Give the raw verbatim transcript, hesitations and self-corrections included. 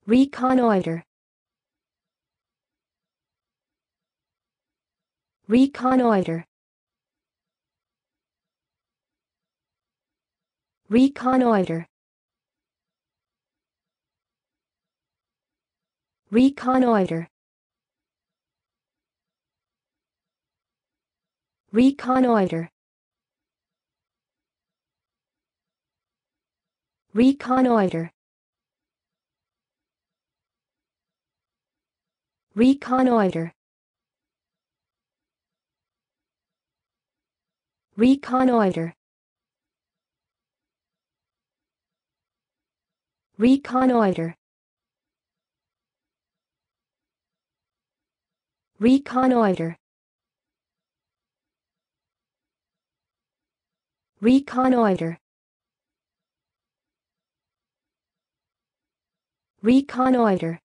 Reconnoiter. Reconnoiter. Reconnoiter. Reconnoiter. Reconnoiter. Reconnoiter. Reconnoiter. Reconnoiter. Reconnoiter. Reconnoiter. Reconnoiter. Reconnoiter.